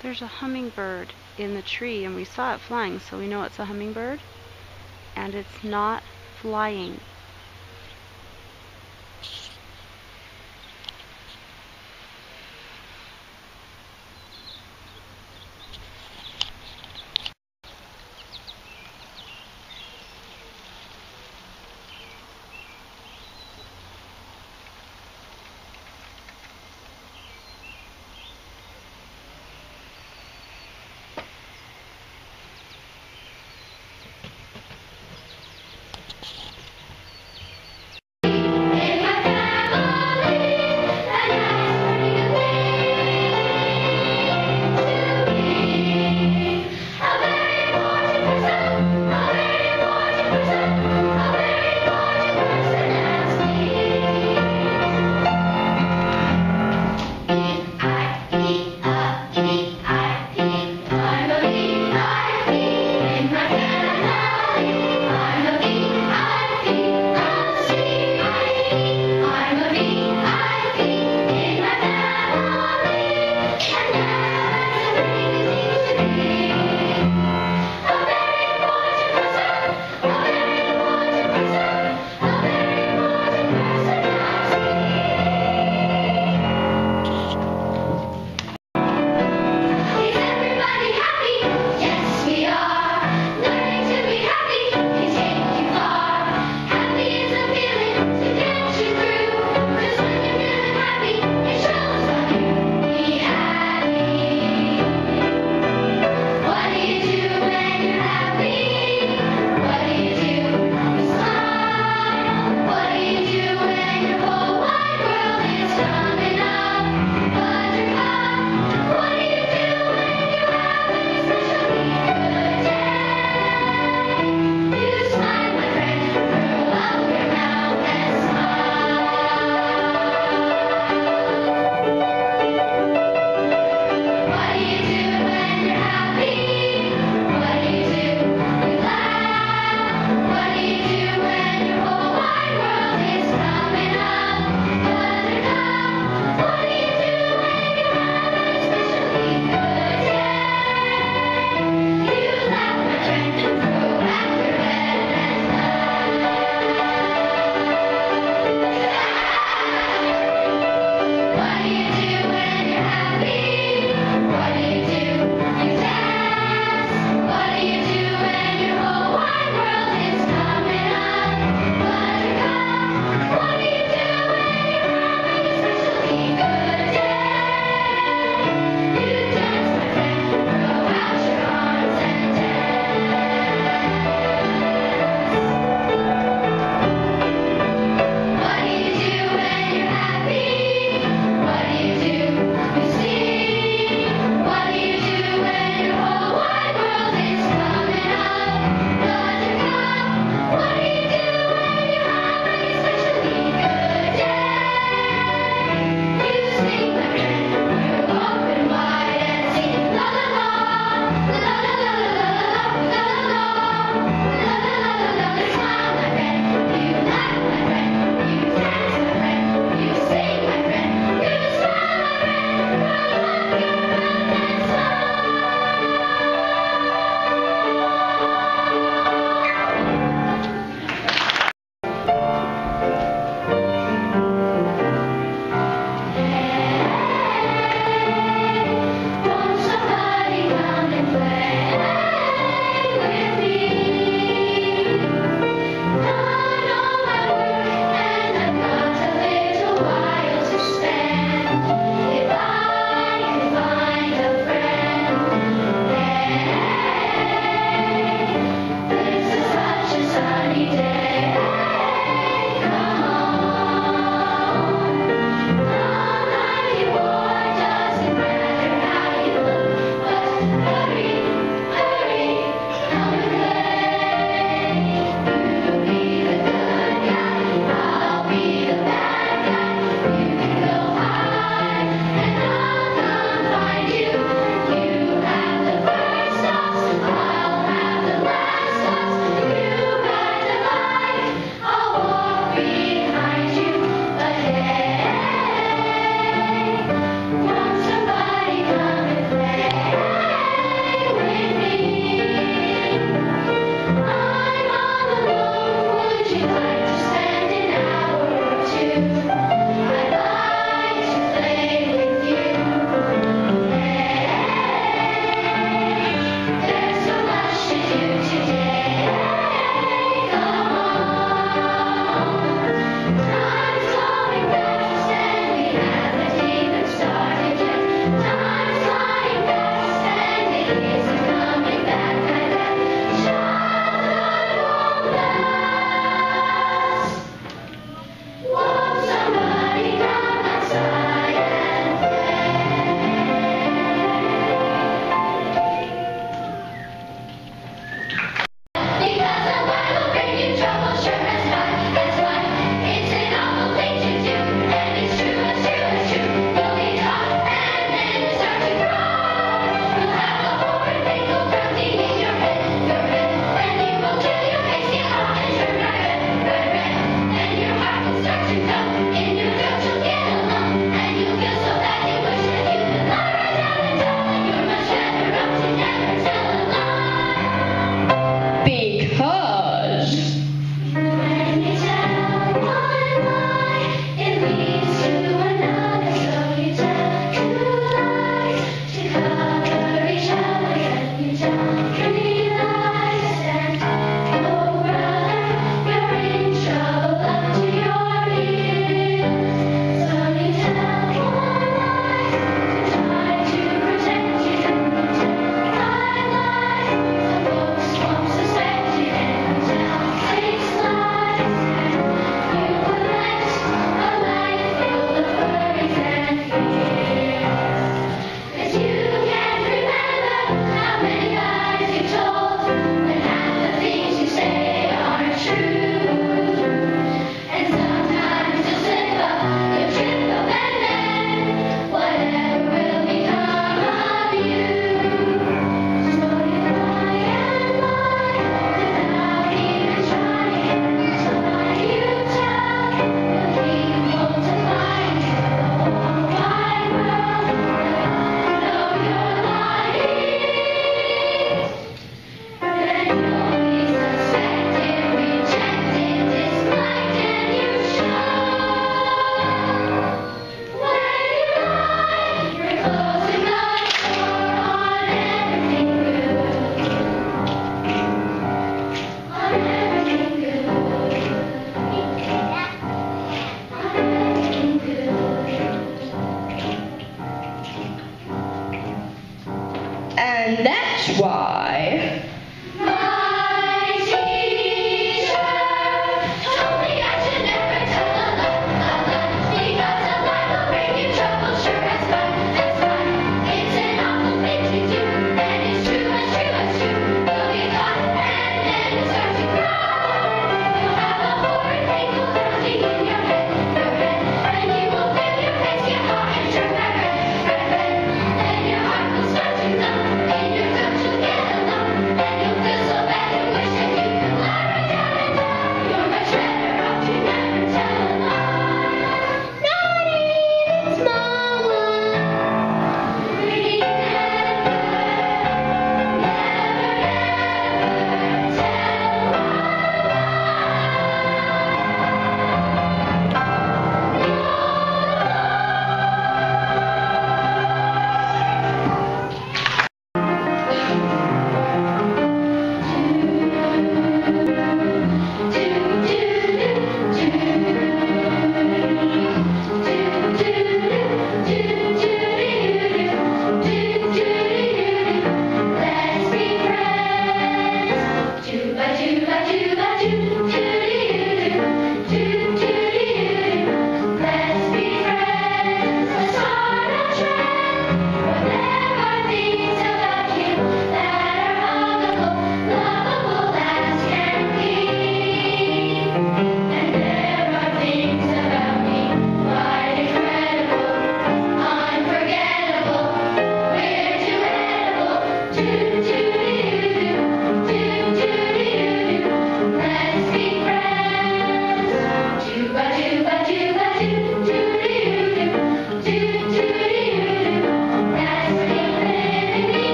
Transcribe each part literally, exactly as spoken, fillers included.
There's a hummingbird in the tree, and we saw it flying, so we know it's a hummingbird. And it's not flying.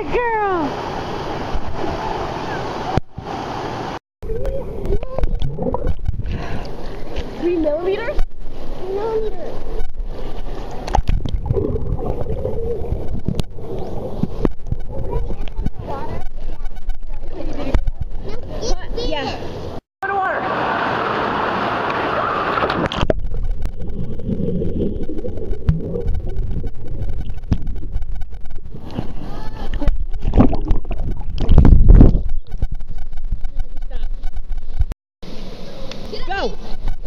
girl. Three millimeters? Three millimeters. Yeah. Water. Go.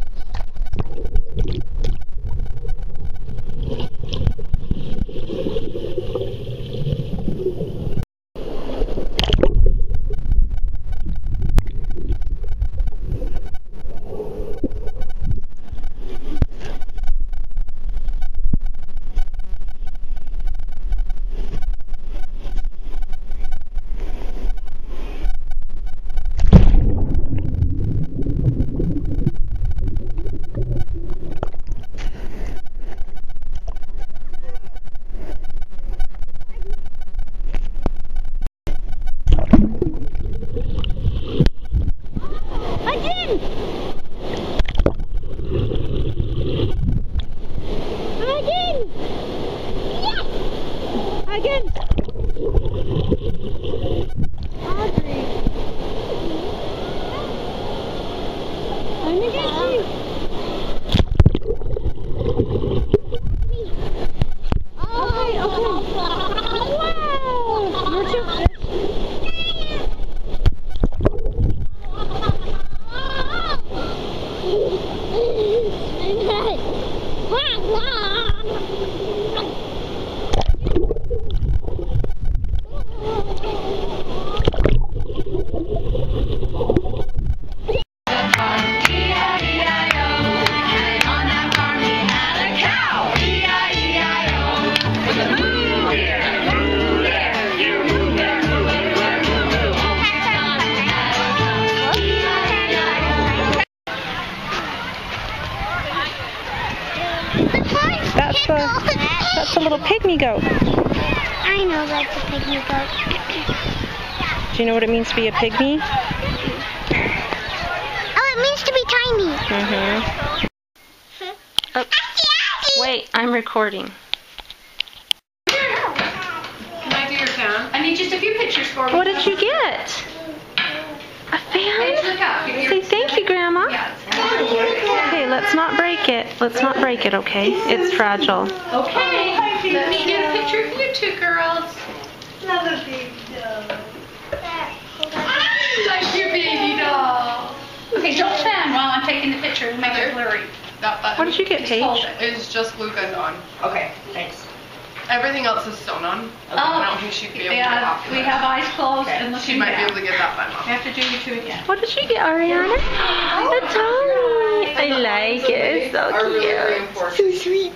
Again! Again! Yes! Again! Audrey. I'm gonna get you. Okay, okay. Wow! You're too fish. That's a, that's a little pygmy goat. I know that's a pygmy goat. Do you know what it means to be a pygmy? Oh, it means to be tiny. Mm-hmm. Oh, wait, I'm recording. Can I do your fan? I need just a few pictures for me. What did you get? A fan? Say thank you, Grandma. Okay, let's not break it. Let's not break it, okay? It's fragile. Okay, let me get a picture of you two girls. Another big doll. Like your baby doll. Okay, don't fan while I'm taking the picture and make it blurry. That button. What did you get, Just hold Paige? it. It's just Luca's on. Okay, thanks. Everything else is sewn on. Okay. I don't think she'd be able to get Yeah, off of we it. have eyes closed Okay. and She looking might be down. able to get that button We off. have to do you two again. What did you get, Ariana? A Tommy. I like it. It's so Are really cute. reinforced. So cute.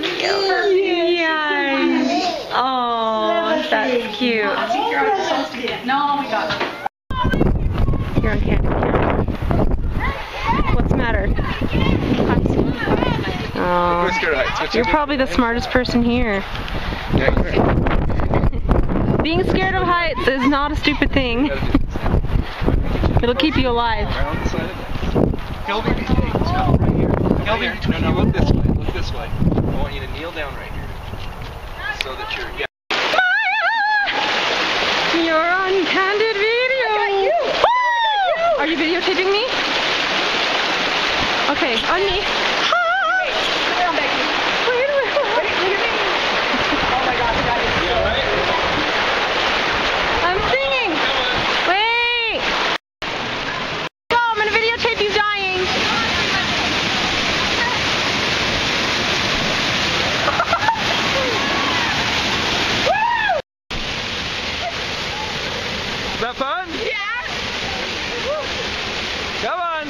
Yes. Oh, that's cute. I think you're supposed to get. No, we got it. You're on camera. What's the matter? Oh, you're probably the smartest person here. Being scared of heights is not a stupid thing. It'll keep you alive. Kelby, hey, let's go right here. Kelby, no, no, look this way. Look this way. I want you to kneel down right here, so that you're. Yeah. You're on candid video. Are you videotaping me? Okay, on me. I'm singing. Wait. Go, I'm gonna videotape you dying. Is that fun? Yeah. Come on.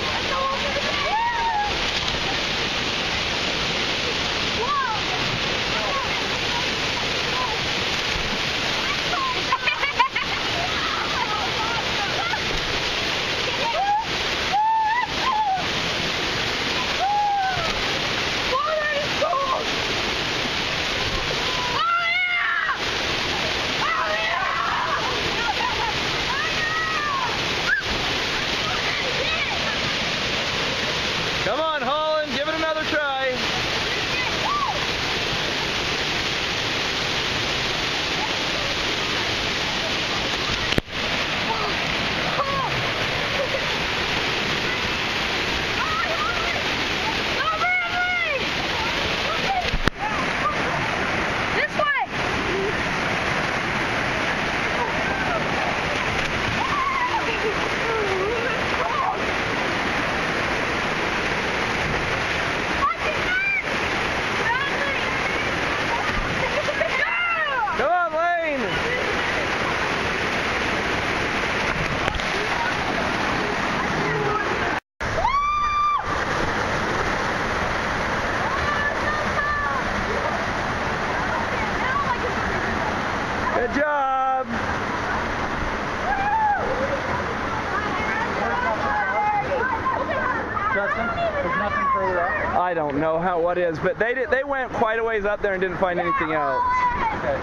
I don't know how what is, but they did, they went quite a ways up there and didn't find anything else. Okay.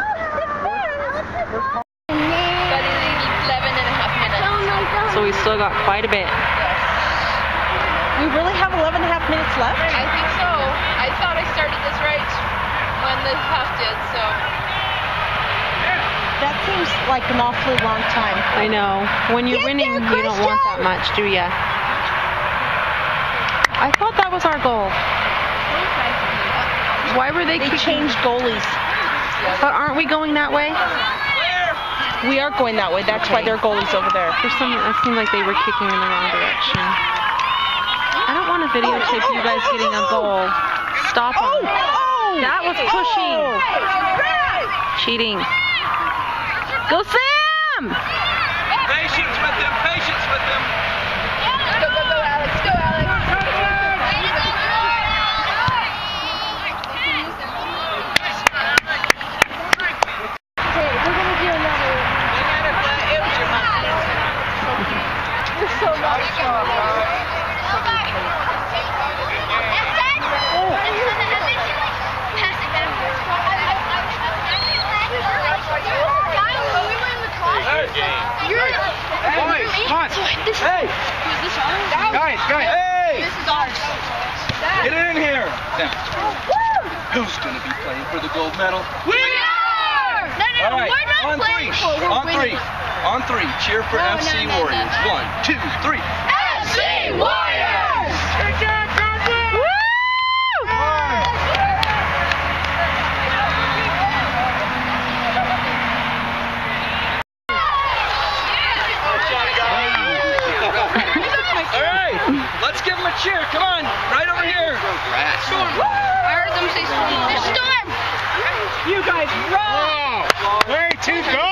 eleven and a half minutes. So we still got quite a bit. We really have eleven and a half minutes left? I think so. I thought I started this right when the half did, so. That seems like an awfully long time. I know. When you're winning, you don't want that much, do ya? I thought that was our goal. Why were they, They kicking? changed goalies. But aren't we going that way? We are going that way. That's why their goalie's over there. For some reason, it seemed like they were kicking in the wrong direction. I don't want to videotape you guys getting a goal. Stop them. That was pushing. Cheating. Go Sam! Patience with them, patience with them. Go, go, go, Alex. Go, Alex. Okay, we're going to do another. You're so much. Hey! Guys, guys! Hey! This is ours. Get in here! Now, who's gonna be playing for the gold medal? We are! No, no, All right, we're not on playing three, for. We're on winning. three, on three. Cheer for No, F C no, no, Warriors. no, no. One, two, three. F C Warriors! Woo! All right, let's give them a cheer. Come on, right over here. Storm. I heard them say storm. It's storm. You guys rock! Way to go!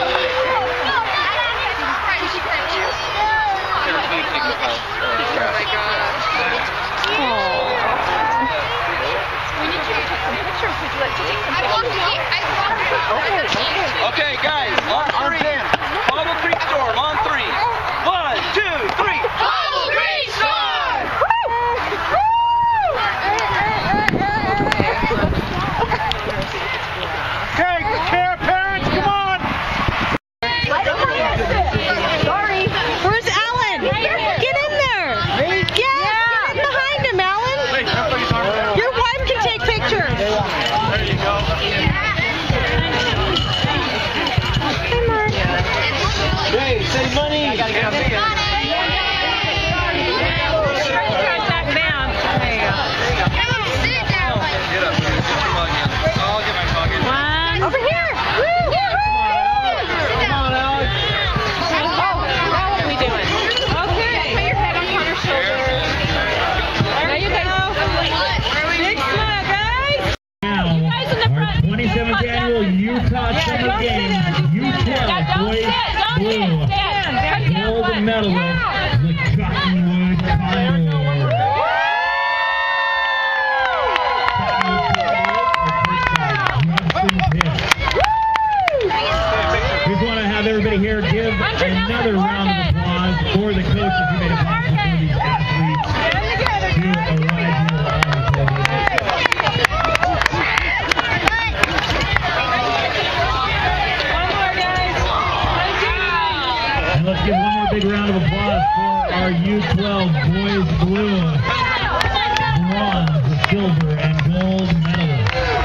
Okay, guys, on three. Bobble Creek Storm, on three. One, two, three. Bobble Creek Storm! Okay, care parents, come on! Sorry. Where's Alan? Get in there. Yeah, get in behind him, Alan. Your wife can take pictures. There you go. Hey, say money! I gotta get up here. Get up here. Get your mug in. I'll get my mug in. One. Over here. Come on, Alex. Now what are we doing? Okay. Put your head on Connor's shoulder. There you go. Big smile, guys. Now, our twenty-seventh annual Utah Summer Games, U twelve boys blue, gold medalist, the Cottonwood Condors. Just want to have everybody here give another round of applause for the coaches who made it possible for these athletes to arrive here on the And let's give one more big round of applause for our U twelve boys blue, bronze, silver, and gold medalists.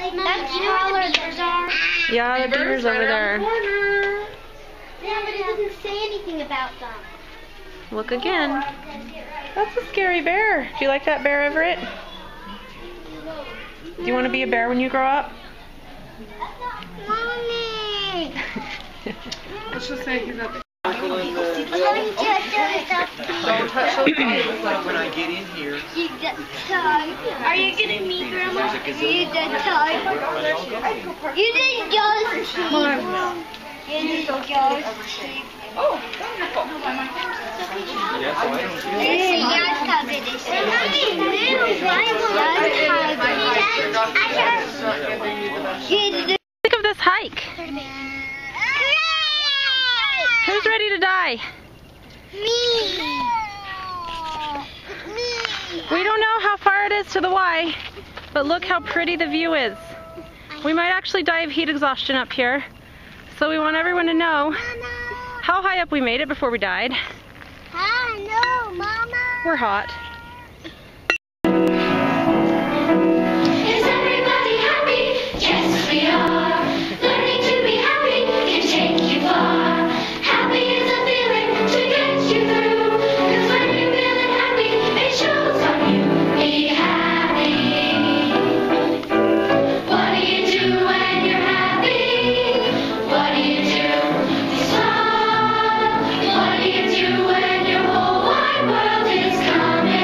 That's taller than ours. Yeah, the beaver's over there. Yeah, but it doesn't say anything about them. Look again. That's a scary bear. Do you like that bear, Everett? Do you want to be a bear when you grow up? Mommy! Let's just say he's at the Don't touch When I get in here, You got tied. Are you kidding me, Grandma? You got tied. You didn't just cheat. You didn't just cheat. Oh, wonderful. This is Dad's cousin. This is Dad's Think of this hike. Who's ready to die? Me. We don't know how far it is to the Y, but look how pretty the view is. We might actually die of heat exhaustion up here, so we want everyone to know how high up we made it before we died. I know, Mama. We're hot. Is everybody happy? Yes, we are. Learning to be happy can take you far. Happy is a feeling to get you through. 'Cause when you're feeling happy, it shows on you. Be happy. What do you do when you're happy? What do you do? You smile. What do you do when your whole wide world is coming?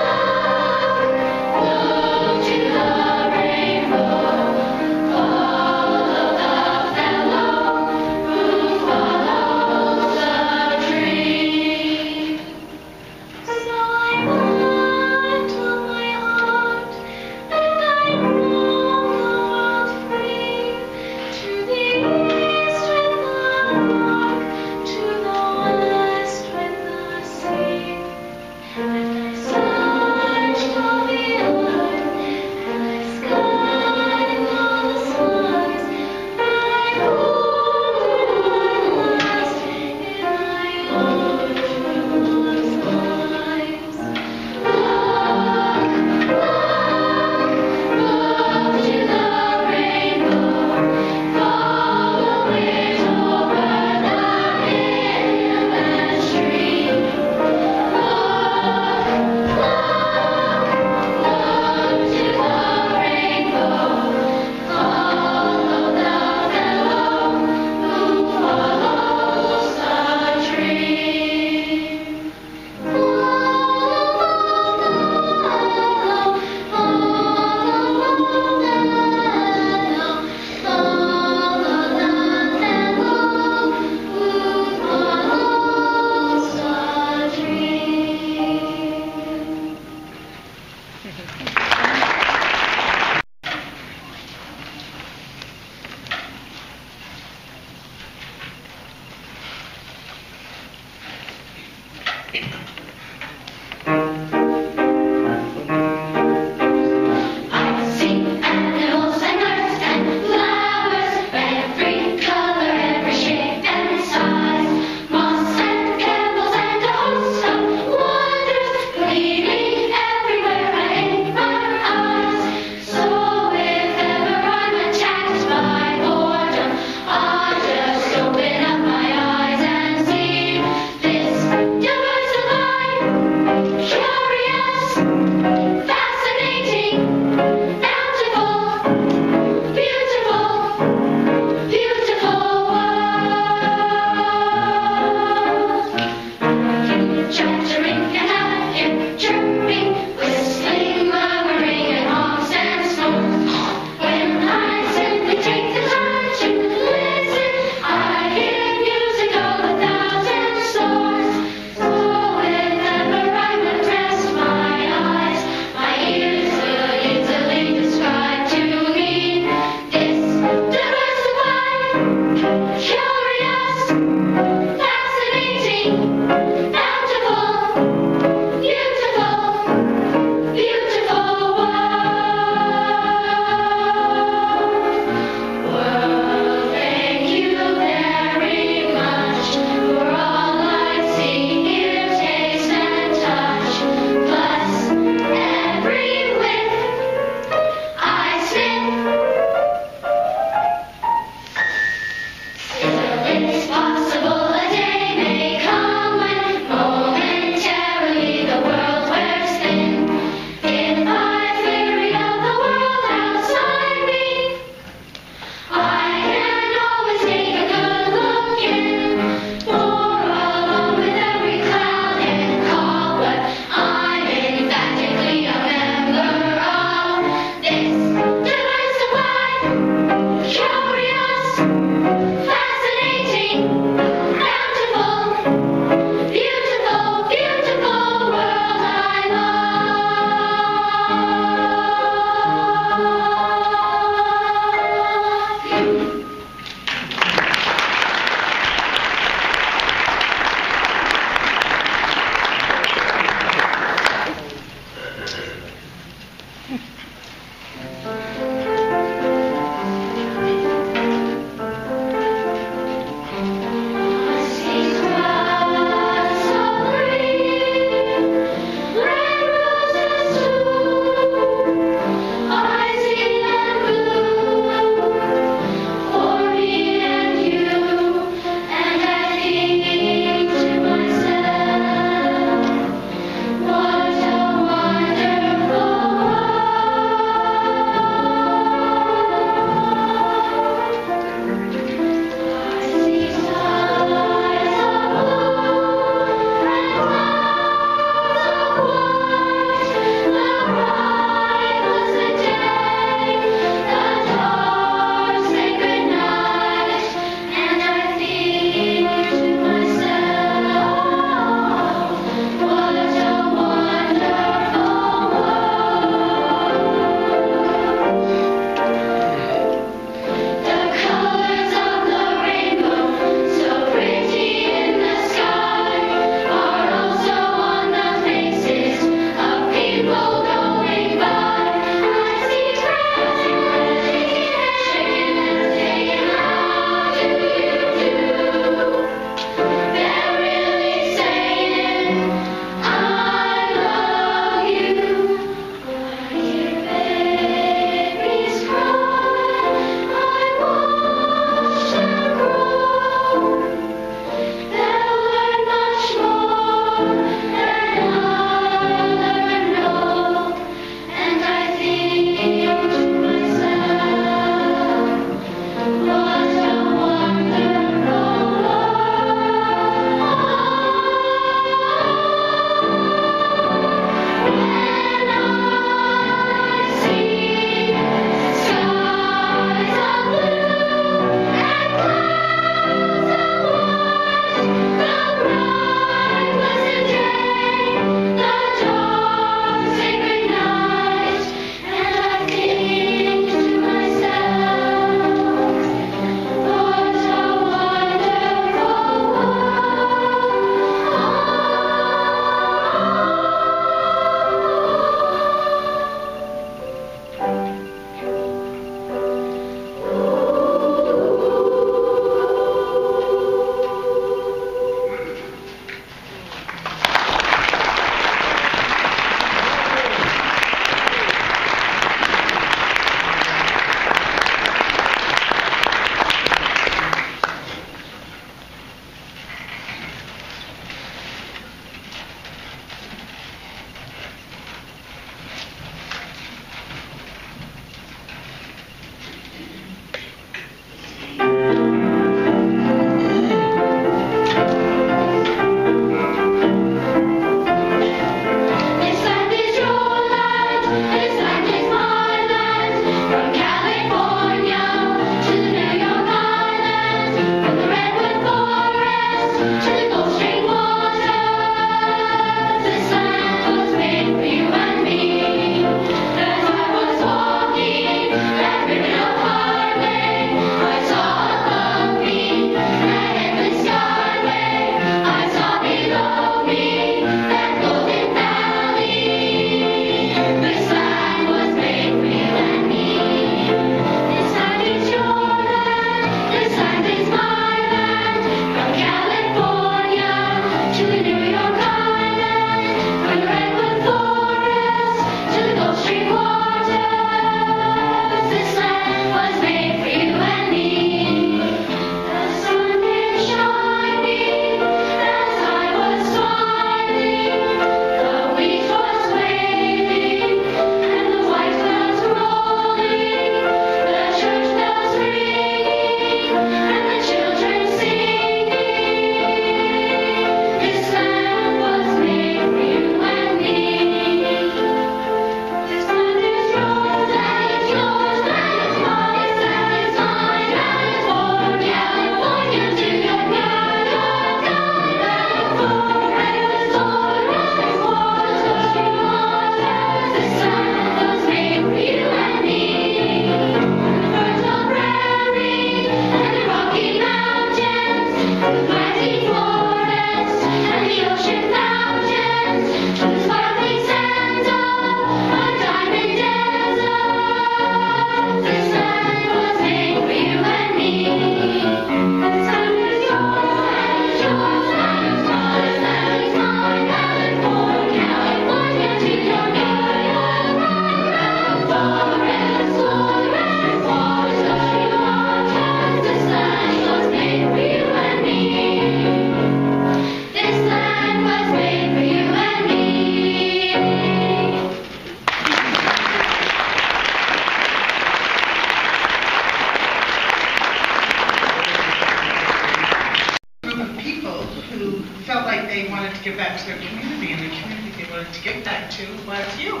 give back to their community, and the community they wanted to give back to was you.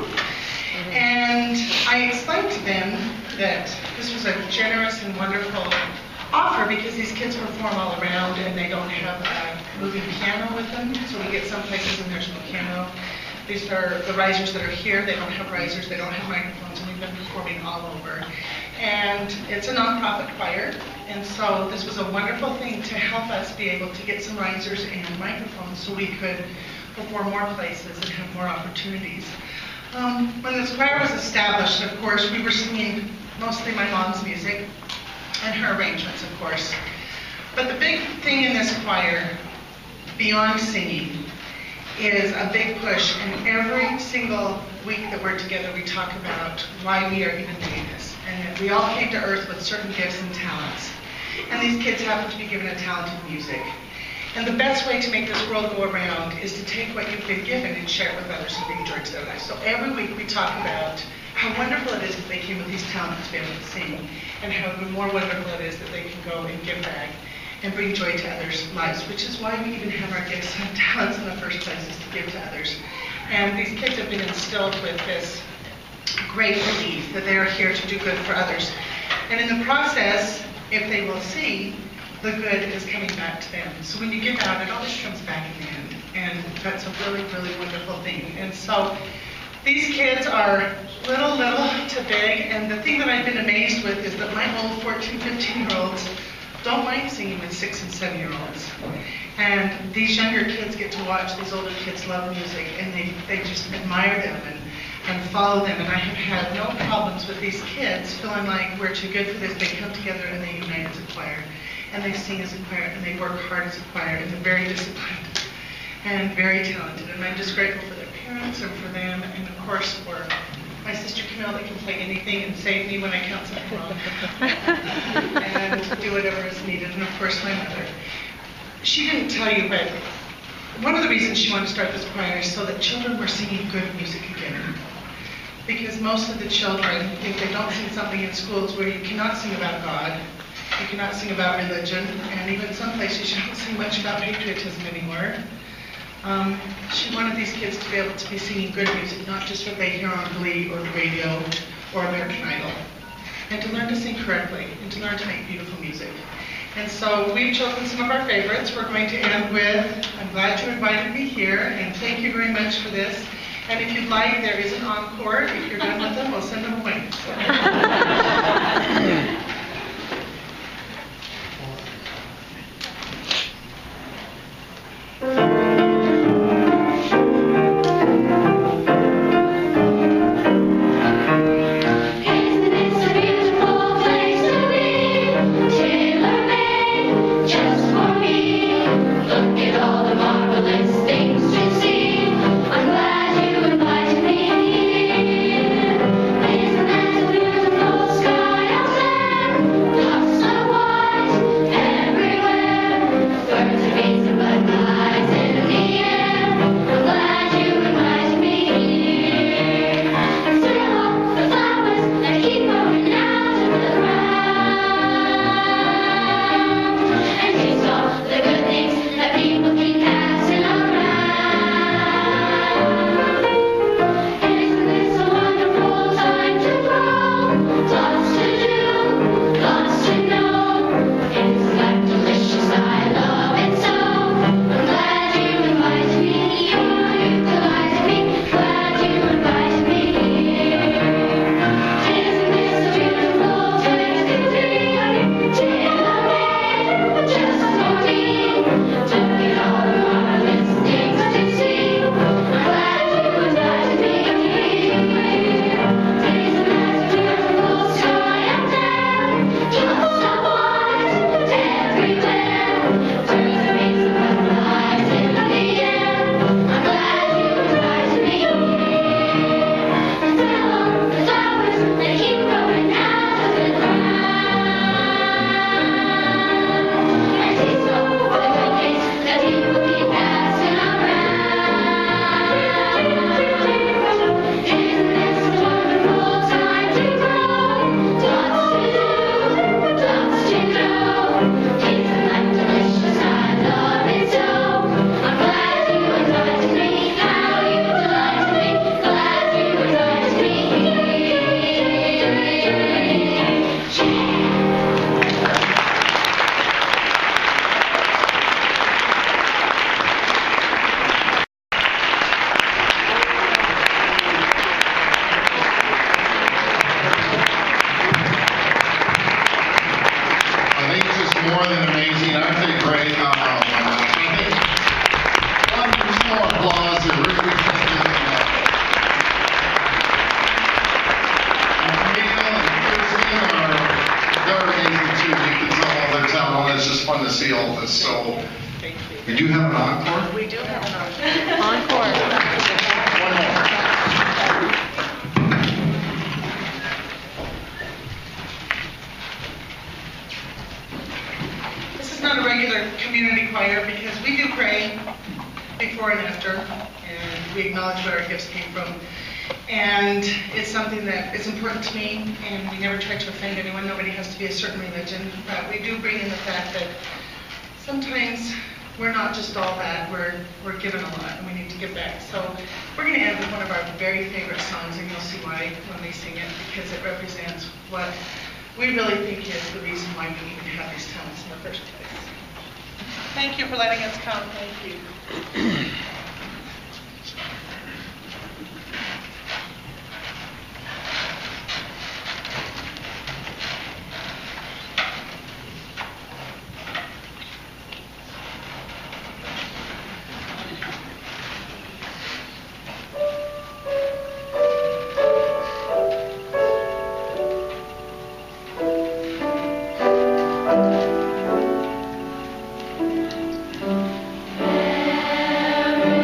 And I explained to them that this was a generous and wonderful offer because these kids perform all around and they don't have a moving piano with them. So we get some places and there's no piano. These are the risers that are here. They don't have risers. They don't have microphones, and we've been performing all over. And it's a nonprofit choir, and so this was a wonderful thing to help us be able to get some risers and microphones so we could perform more places and have more opportunities. Um, when this choir was established, of course, we were singing mostly my mom's music and her arrangements, of course. But the big thing in this choir, beyond singing, is a big push, and every single week that we're together we talk about why we are even doing this, and that we all came to earth with certain gifts and talents, and these kids happen to be given a talent in music. And the best way to make this world go around is to take what you've been given and share it with others and bring joy to their lives. So every week we talk about how wonderful it is that they came with these talents to be able to sing, and how even more wonderful it is that they can go and give back and bring joy to others' lives, which is why we even have our gifts and talents in the first place, is to give to others. And these kids have been instilled with this great belief that they are here to do good for others. And in the process, if they will see, the good is coming back to them. So when you give out, it always comes back in the end. And that's a really, really wonderful thing. And so these kids are little, little to big. And the thing that I've been amazed with is that my old fourteen, fifteen-year-olds don't mind singing with six and seven year olds. And these younger kids get to watch these older kids love music, and they, they just admire them and, and follow them. And I have had no problems with these kids feeling like we're too good for this. They come together and they unite as a choir, and they sing as a choir, and they work hard as a choir, and they're very disciplined and very talented. And I'm just grateful for their parents and for them, and of course for my sister Camille that can play anything and save me when I count something wrong and do whatever is needed, and of course my mother. She didn't tell you, but one of the reasons she wanted to start this choir is so that children were singing good music again. Because most of the children think they don't sing something in schools where you cannot sing about God, you cannot sing about religion, and even some places you don't sing much about patriotism anymore. Um, she wanted these kids to be able to be singing good music, not just what they hear on Glee or the radio or American Idol, and to learn to sing correctly and to learn to make beautiful music. And so we've chosen some of our favorites. We're going to end with, I'm glad you invited me here, and thank you very much for this. And if you'd like, there is an encore. If you're done with them, we'll send them away. So. Thank you for letting us come. Thank you. Every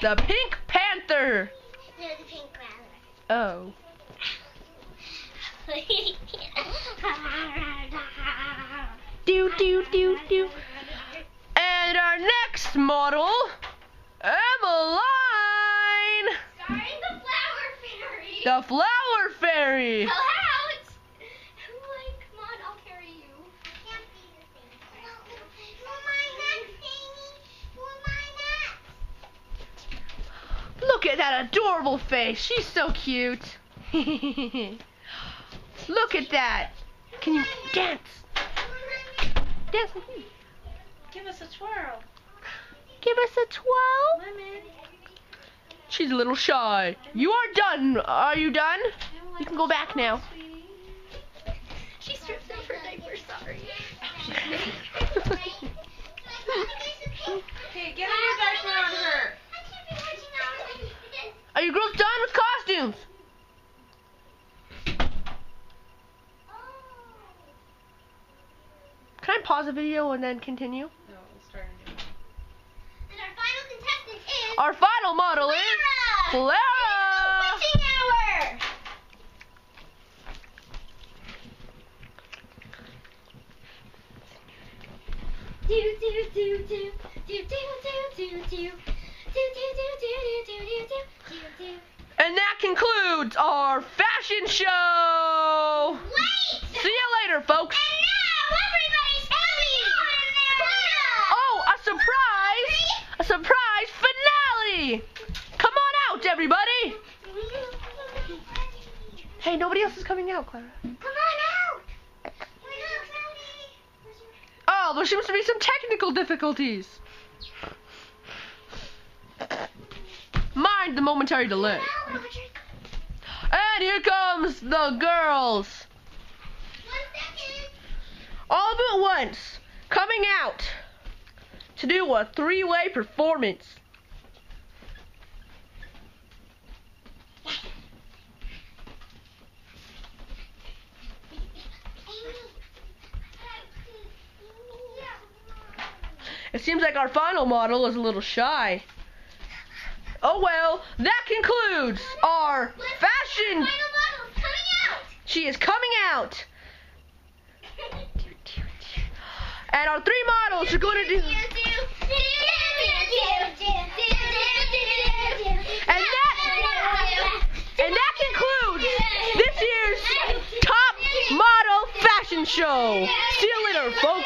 The Pink Panther. No, the pink rabbit. Oh. Do do do do. And our next model, Emmeline. Starring the flower fairy. The Flower Fairy. Go out. Emily, come on, I'll carry you. I can't be the same. Who am I next, Amy? Who am I next? Look at that adorable face. She's so cute. Look at that. Can you dance? Dance with me. Give us a twirl. Give us a twirl. Lemon. She's a little shy. You are done. Are you done? You can go back now. She stripped off her diaper, sorry. Okay, get your diaper on her. Are you girls done with costumes? Can I pause the video and then continue? No, we'll start again. And our final contestant is Our final model is Clara. Clara. Witching hour. Do do do do do do do do do do do do do do do do. And that concludes our fashion show. Wait! See you later, folks. And now everybody's happy! Oh, a surprise! A surprise finale! Come on out, everybody! Hey, nobody else is coming out, Clara. Come on out! We're not ready. Oh, there seems to be some technical difficulties. Mind the momentary delay. And here comes the girls. One second. All but once, coming out to do a three-way performance. It seems like our final model is a little shy. Oh well, that concludes our fashion. Final model's coming out. She is coming out. And our three models are going to do. And that, and that concludes this year's top model fashion show. See you later, folks.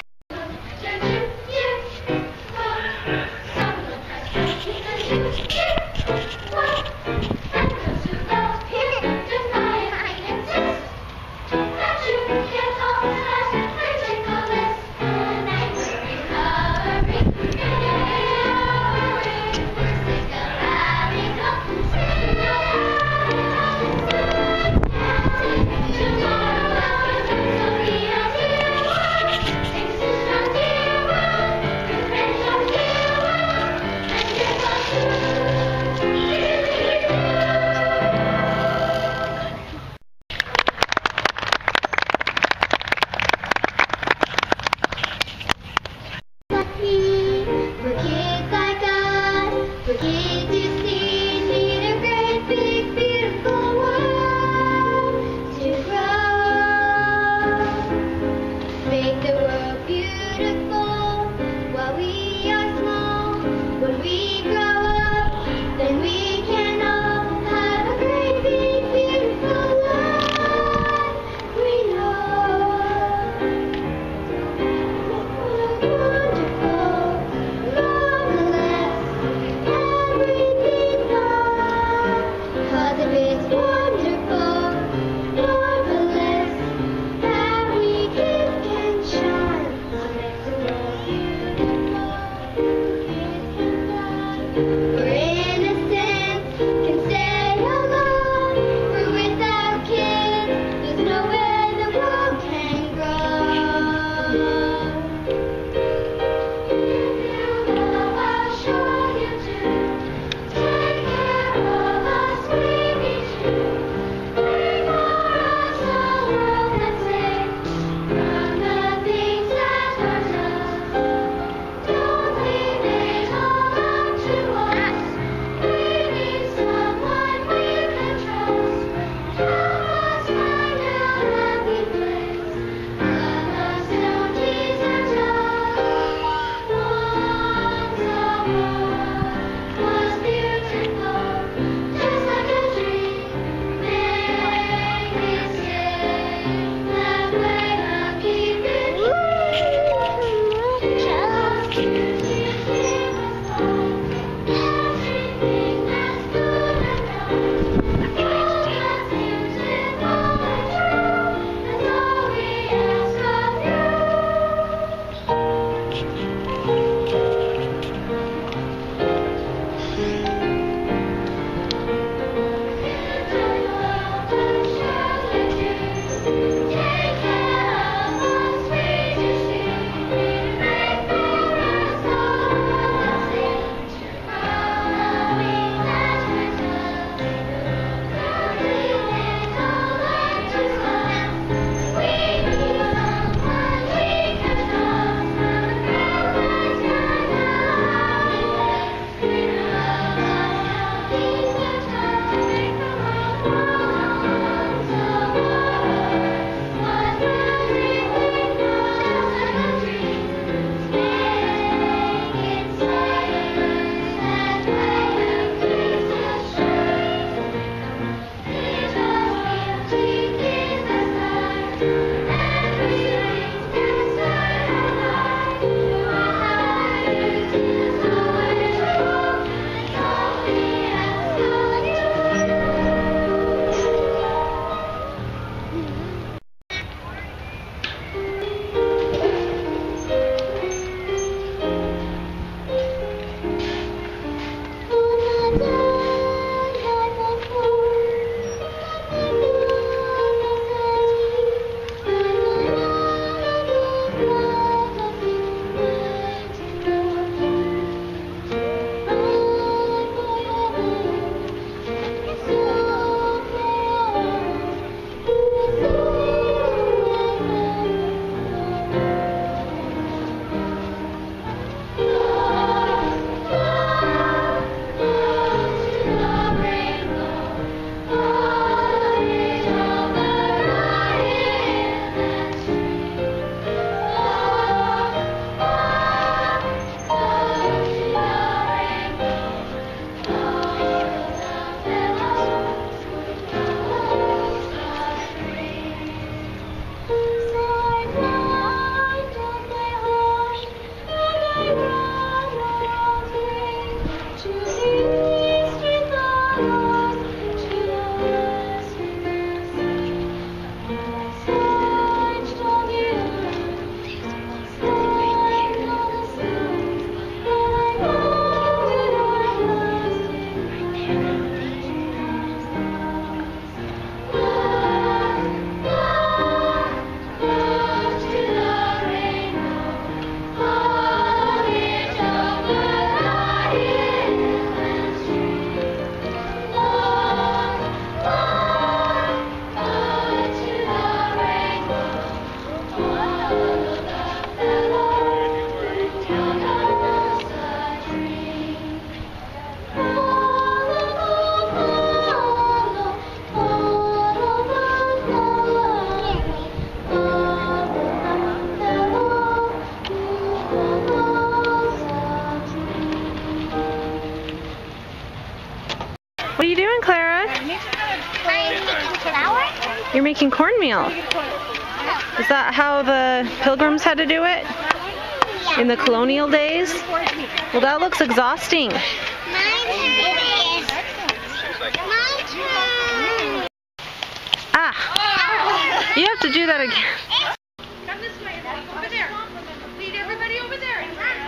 What are you doing, Clara? I'm making flour. You're making cornmeal. Is that how the Pilgrims had to do it? In the colonial days? Well, that looks exhausting. My turn. My turn. Ah! You have to do that again. Come this way. Over there. Lead everybody over there.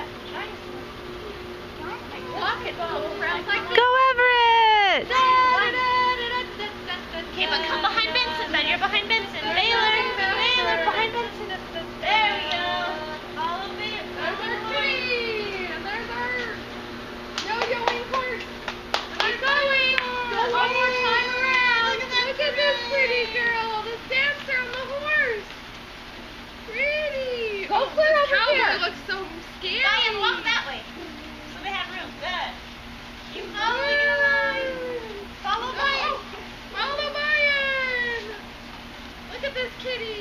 Walk it. Go around like this. Go, Everett! Okay, but come behind Benson, Ben. You're behind Benson. Baylor, Baylor, behind Benson. There we go. Follow me. There's our kitty. And there's our yo-yoing horse. Keep going. One more time around. Look at this pretty girl. The dancer on the horse. Pretty. Go clear over here. Cowboy looks so scary. Ryan, walk that way. So we have room. Good. Keep following the line. Follow Ryan. Follow Ryan. Look at this kitty.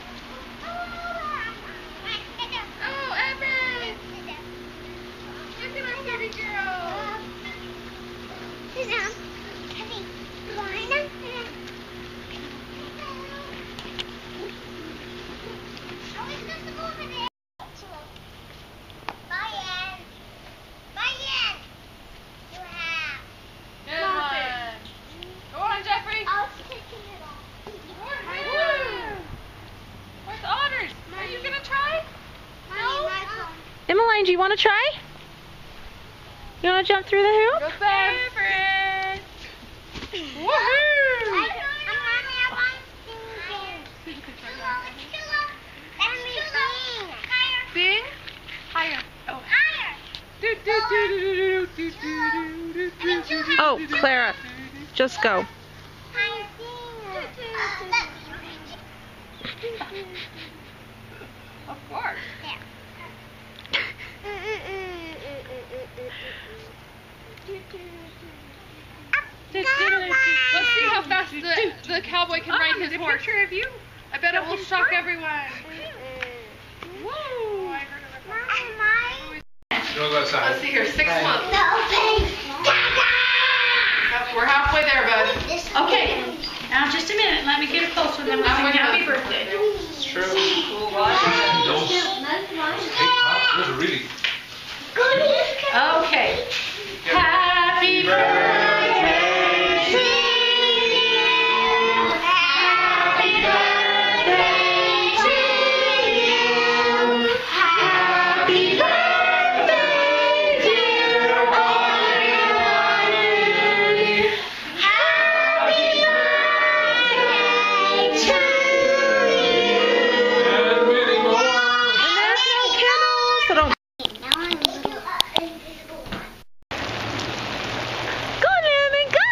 Oh, Everett. Look at our kitty girl. Sit down. Heavy. Line up. Are we supposed to go over there? Ryan. Ryan. You have. Good one. Go on, Jeffrey. I was taking it off. Woo. Where's Otters? Are you going to try? No. Emmeline, do you want to try? You want to jump through the hoop? Go fast. Everett. Woohoo. Sing. Higher. Oh. Do, do, do, do, do, do, do, do, do, do. Oh, Clara, just go. Of course. Let's see how fast the, the cowboy can ride his horse. Picture of you. I bet it will shock everyone. Whoa! I heard of it. You wanna go outside? Let's see here, six months. No, thanks. We're halfway there, bud. Okay, now just a minute. Let me get it close with them. Halfway done. Happy birthday. It's true. Those, hey, Pop, those are really. Okay. Happy birthday to you. Happy birthday to you. Happy birthday, dear Arnie. Happy birthday to you. And many more. And there's no kennels, so don't. Go, Newman, go!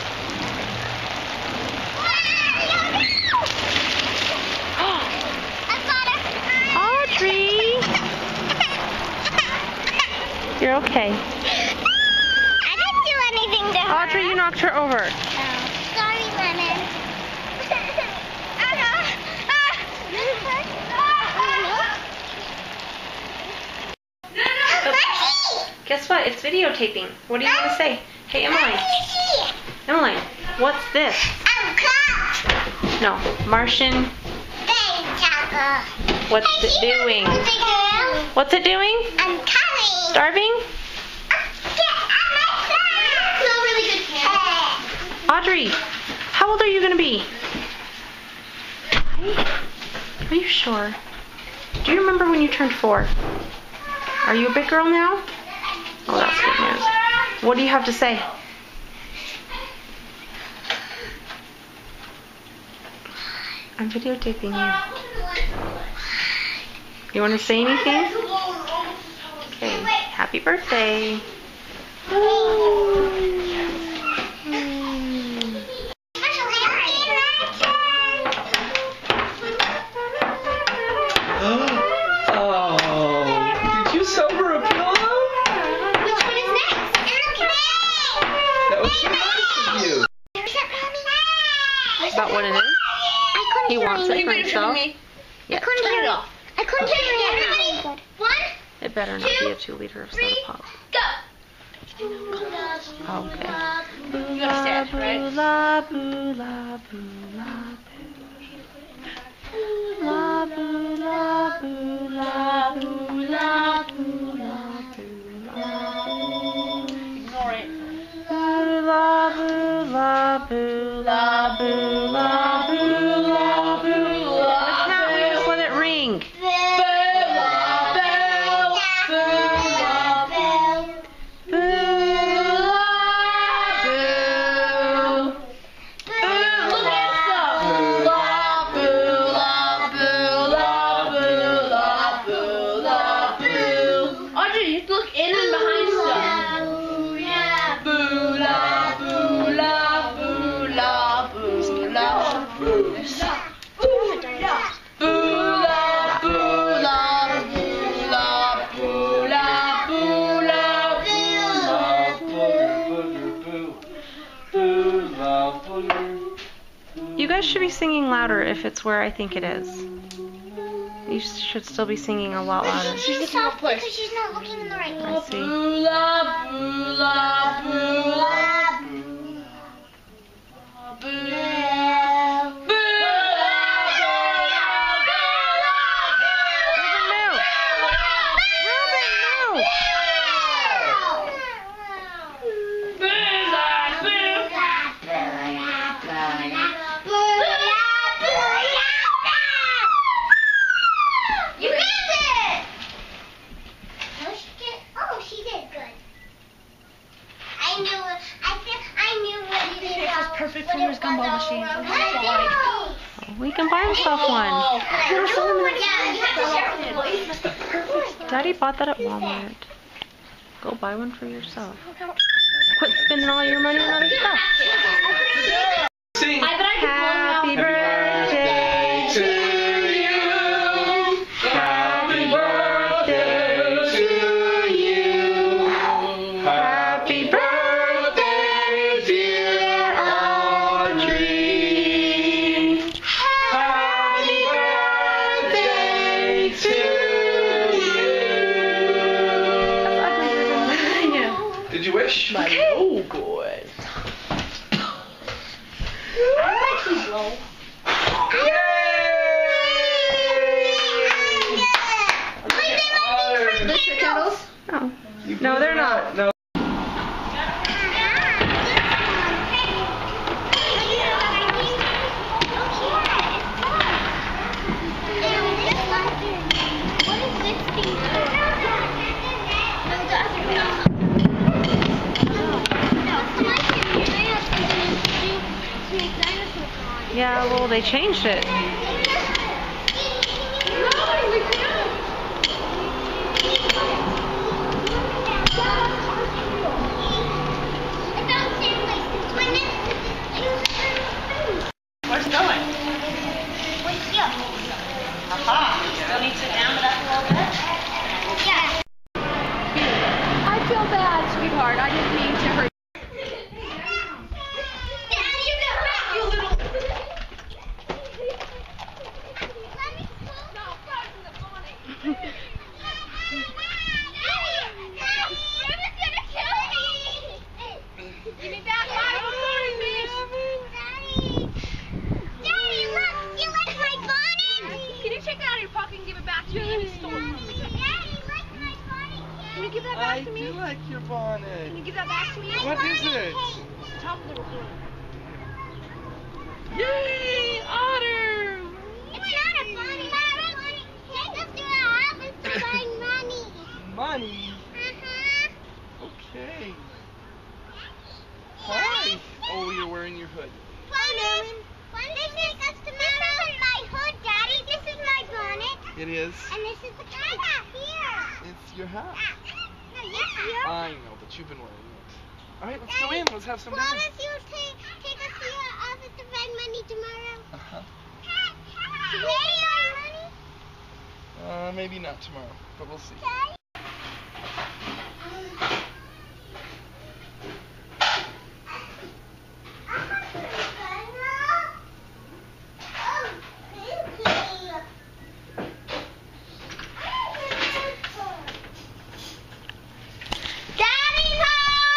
Audrey! You're okay. I didn't do anything to her. Audrey, you knocked her over. Oh, sorry, Lemon. Guess what? It's videotaping. What do you want to say? Hey, Emmeline. Emmeline, what's this? I'm cut. No, Martian. What's it doing? What's it doing? I'm coming. Starving? Audrey, how old are you going to be? Are you sure? Do you remember when you turned four? Are you a big girl now? Oh, that's good news. What do you have to say? I'm videotaping you. You want to say anything? Okay, happy birthday. Oh, did you sober a pillow? Which one is next? That was so nice of you. Is that what it is? He wants it for himself? Yeah. I couldn't hear it all. I couldn't hear it. Everybody, one, It better not be a two liter of soda pop. go. Okay. You gotta stand, right? Boo-la, boo-la, boo-la, boo-la, boo-la, boo-la, boo-la, boo-la, boo-la. Ignore it. Boo-la, boo-la, boo-la, boo-la, boo-la, boo-la. Let's not just let it ring. You guys should be singing louder if it's where I think it is. You should still be singing a lot louder. She's soft because she's not looking in the right I place. see. Boola, boola, boola, boola, boola. Perfect for your gumball machine. We can buy himself one. Daddy bought that at Walmart. Go buy one for yourself. Quit spending all your money on other stuff. Sing. Happy birthday to you. Happy birthday to you. Happy birthday, dear Audrey. Happy birthday to you. Did you wish? Oh boy. Oh. No, they're not. No. Yeah, well, they changed it. Where's it going? Aha. Still need to sit down with us a little bit? I feel bad, sweetheart. I didn't mean to hurt. Give me back my bonnet, miss. Daddy, look, you like my bonnet? Can you take that out of your pocket and give it back to me in the store? Daddy, like my bonnet? Can you give that back I to me? do like your bonnet. Can you give that back to me? What is it? Top little blue. Yay, Otter! It's not a bonnet. Take us to our office to find money. Money? Uh-huh. Okay. Hi. Oh, you're wearing your hood. Bonnet. This is, this isn't my hood, Daddy. This is my bonnet. It is. And this is the hat here. It's your hat. No, yeah. I know, but you've been wearing it. All right, let's go in. Let's have some dinner. Promise you take, take us to your office to find money tomorrow. Uh-huh. Today or money? Uh, maybe not tomorrow, but we'll see. Okay. Daddy's home!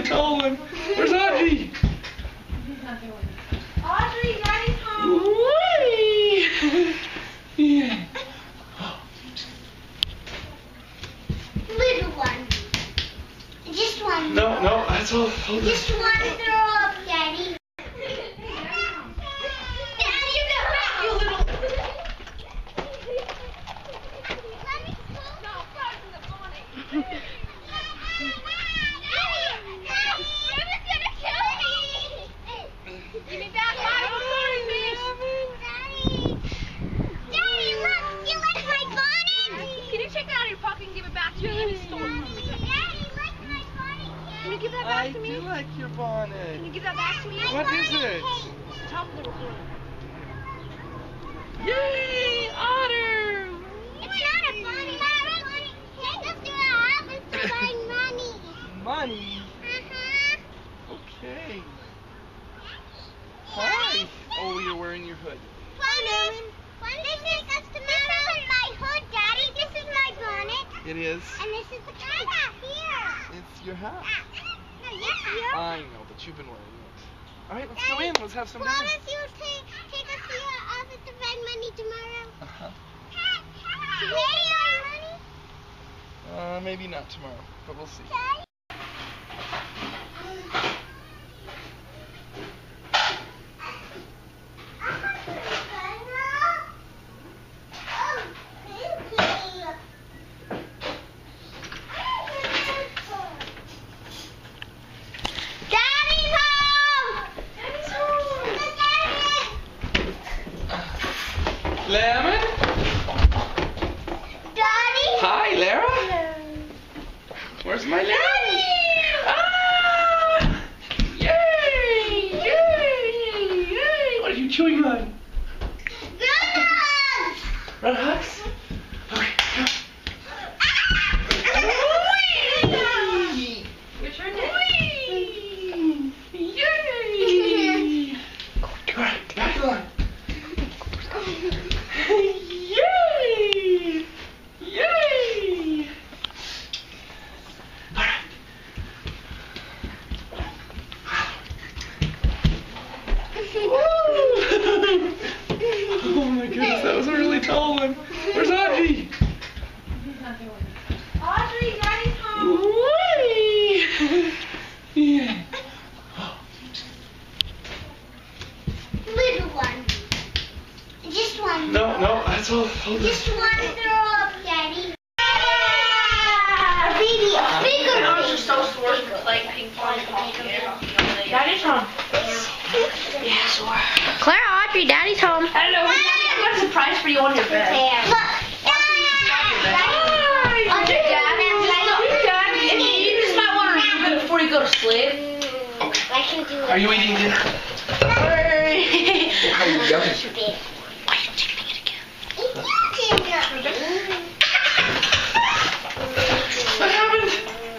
tall one. Where's Audrey? Audrey, Daddy's home. Whee! Yeah. Little one. Just one. No, no, that's all. Hold on. Just one throw up, Daddy. Daddy, you got back, you little. Give me back my bonnet, miss. Daddy, look, you like my bonnet? Can you take it out of your pocket and give it back to me? Let me store it. Daddy, look my bonnet. Can you give that back I to me? do like your bonnet. Can you give that back to me? What is it? Top little corner. Yay, Otter! It's not a bonnet. Take us to our office to find money. Money? Uh-huh. Okay. Hi. Oh, you're wearing your hood. Bonnet. This is, this is my hood, Daddy. This is my bonnet. It is. And this is the hat here. It's your hat. No, your hat. I know, but you've been wearing it. All right, let's go in. Let's have some dinner. Promise you take, take us to your office to find money tomorrow. Uh-huh. Today or money? Uh, maybe not tomorrow, but we'll see. Okay. Daddy's home! Daddy's home! Lemon? Daddy? Hi, Lara. Where's my lemon? Ah! Yay! Yay! Yay! What are you chewing on? Drugs! Red Hugs? Okay, come. Your turn, Daddy. Yay! All right, back to the line. Yay! Yay! All right. Oh my goodness, that was a really tall one. Where's Audrey? Audrey, Daddy's home. Whee! Yeah. Little one. Just one. No, no, that's all. Hold on. Just one throw up, Daddy. Baby, bigger. My arms are so sore from playing ping pong. Daddy's home. Yeah, sore. Clara, Audrey, Daddy's home. Hello, Daddy. I've got a surprise for you on your bed. Look. Okay, Dad. Dad, if you, you just might want to remove it before you go to sleep. I can do it. Are you eating dinner? Hey. How are you yelling? Why are you tipping it again? What happened?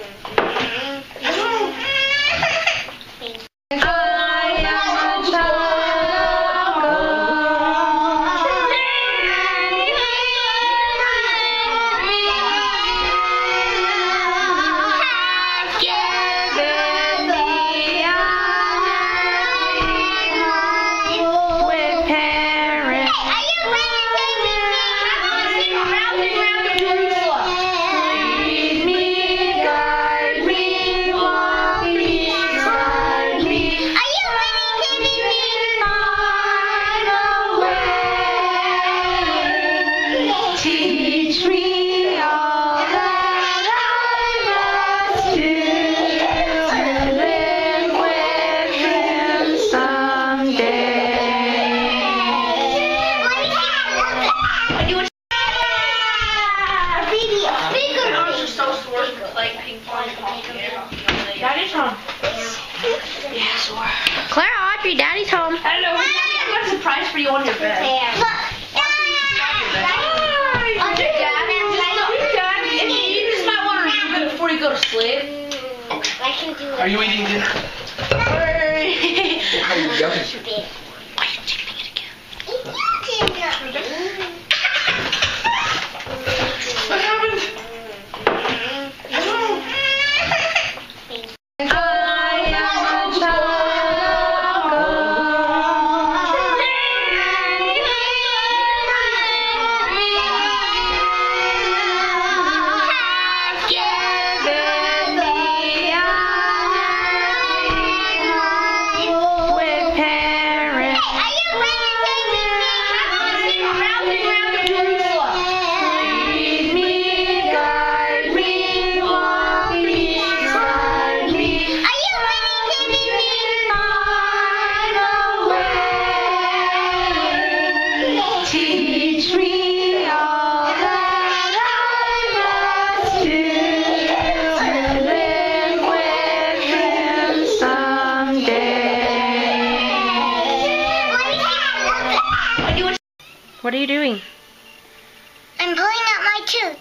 Daddy's home. Yeah, sore. Clara, Audrey, Daddy's home. Hello, Daddy. I've got a surprise for you on your bed. Okay, Dad. Dad, if you, you just might want to remove it before you go to sleep. I can do it. Are you eating dinner? Hey. How are you yelling? Why are you tipping it again? What happened? Uh, What are you doing? I'm pulling out my tooth.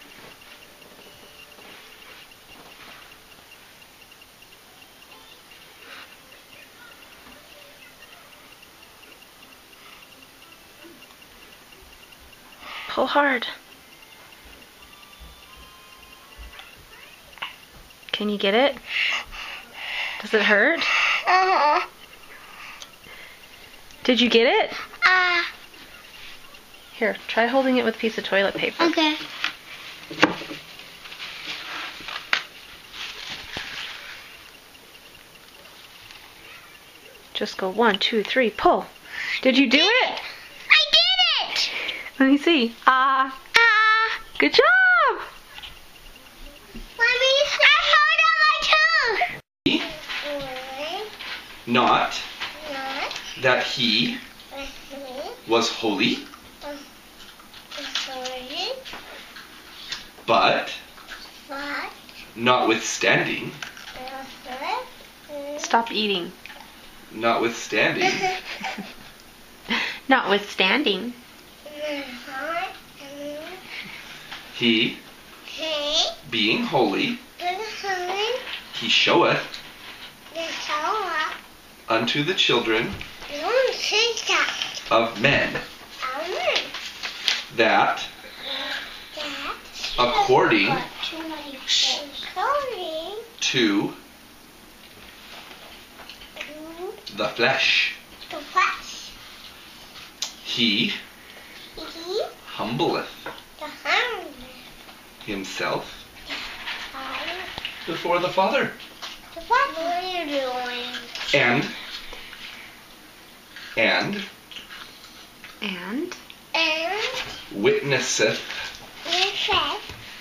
Pull hard. Can you get it? Does it hurt? Uh-huh. Did you get it? Uh, Here, try holding it with a piece of toilet paper. okay. Just go one, two, three, pull. Did you do it? I did it! Let me see. Ah, Ah, good job. let me see. I hold on my tooth. Not Not that he with me. was holy, Sorry. but But, notwithstanding, uh-huh. Stop eating. notwithstanding, Notwithstanding. Uh-huh. he, Hey, being holy, uh-huh. he showeth The shower. unto the children Don't say that. of men Um, that that. according Sorry. to To the flesh the flesh. he He, humbleth the hand. himself Um, before the Father, what are you doing? and and And And witnesseth you said,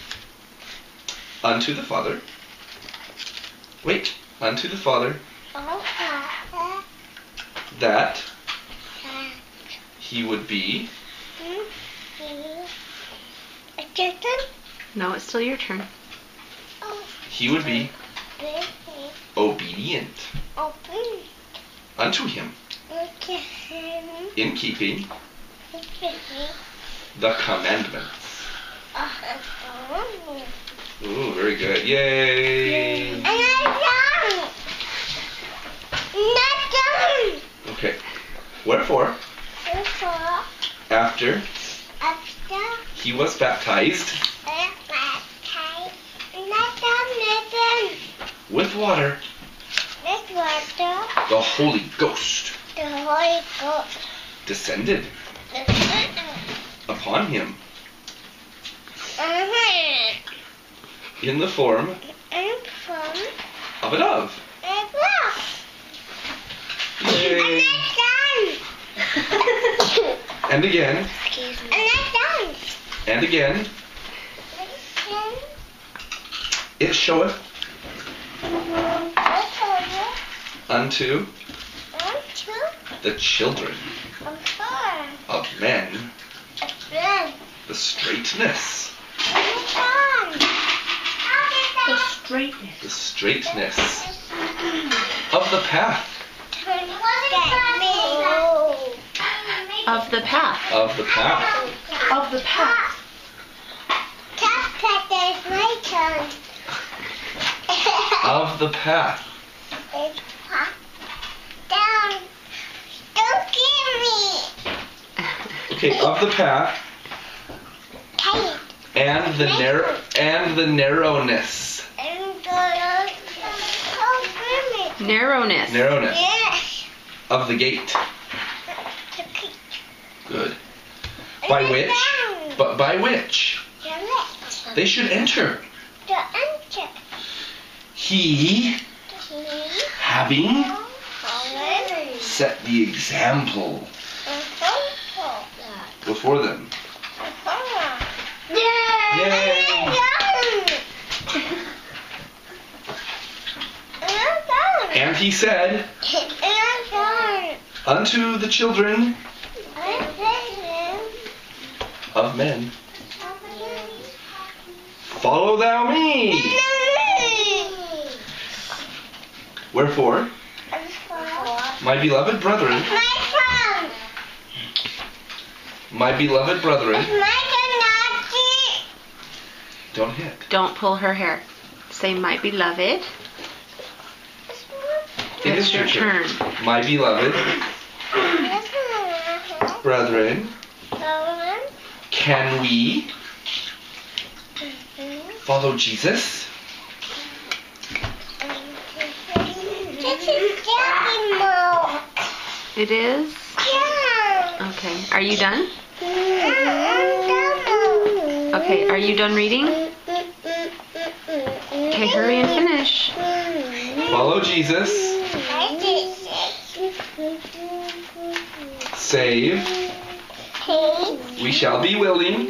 unto the Father, wait, unto the Father, oh, Father, that that he would be you a chicken. no, it's still your turn. Oh, he would be baby, obedient open. unto him Look at him. in keeping Look at me. the commandments. Uh-huh. Ooh, very good. Yay! And I'm done. Not done. Okay. Wherefore, Before, after after, he was baptized and baptized. Not done, not done. with water, This water, the Holy Ghost the Holy Ghost. descended Uh-huh. upon him Uh-huh. in the form And from of a dove. the glass. Yay! And again, Excuse me. And that's done. and again, Listen. it showeth I told you. unto One, two, the children and four. of men Then. the straightness, It's done. The straightness. the straightness of the path, Get me. Of the path. of the path, Of the path. Tap, tap, there's my turn. of the path. It's hot. Down. Don't give me. Okay, of the path Tight. and the narrow and the narrowness, And the oh, give me. Narrowness. narrowness Yes. of the gate. To keep Good. By which, but by which the lips. they should enter. The enter. He, Me. having Already. set the example Uh-huh. before them. Uh-huh. Yeah. Yay. I'm done. And he said I'm done. unto the children I'm done. of men, follow thou me. Wherefore, my beloved brethren, My phone. My beloved brethren. Don't hit. Don't pull her hair. Say, my beloved. It is your turn. My beloved brethren. Can we follow Jesus? It is? Okay. Are you done? Okay, are you done reading? Okay, hurry and finish. Follow Jesus. Save. We shall be willing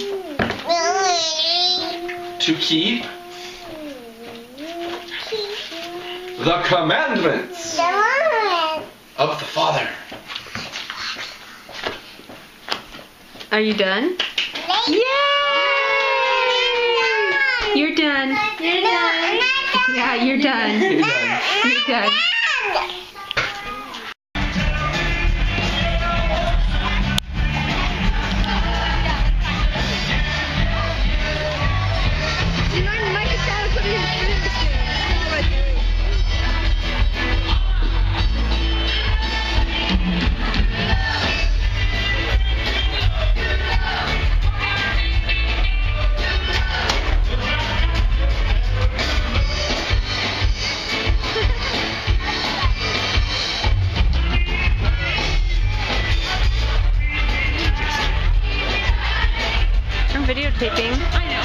to keep the commandments of the Father. Are you done? Yay! You're done. You're done. Yeah, you're done. You're done. You're done. I'm videotaping. I know.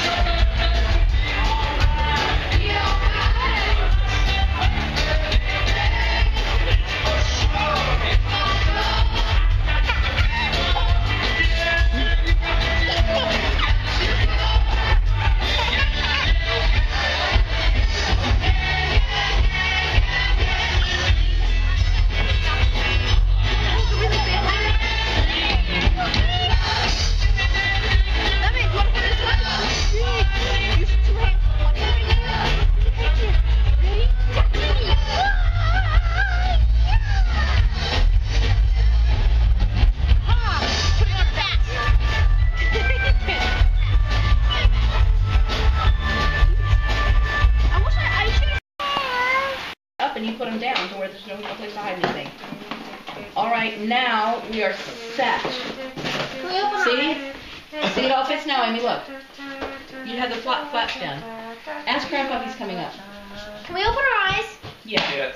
And you put them down to where there's no place to hide anything. All right, now we are set. See? See, it all fits now, Amy. Look. You have the flat flaps down. Ask Grandpa if he's coming up. Can we open our eyes? Yeah. Yes.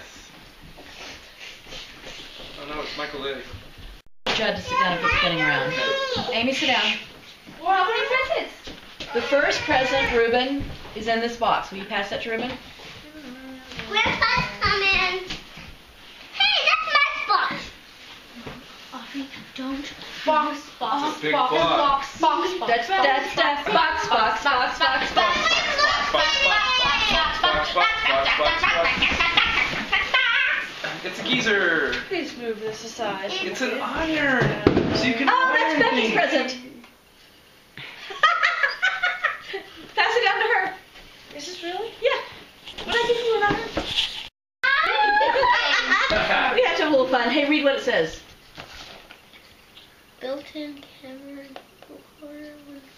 Oh no, it's Michael Lilly. Judd to sit down and quit spinning around. Amy, sit down. Well, how many presents? The first present, Reuben, is in this box. Will you pass that to Reuben? Grandpa's coming. Hey, that's my box. Aubrey, don't. Box, box, Big box, box. box, box, box. That's, that's, that's, box, box, box, box, box. It's a geezer. Please move this aside. It's an iron. So you can Oh, iron that's Becky's things. present. Pass it down to her. Is this really? Yeah. What did I give you another? We have to have a little fun. Hey, read what it says. Built-in camera recorder.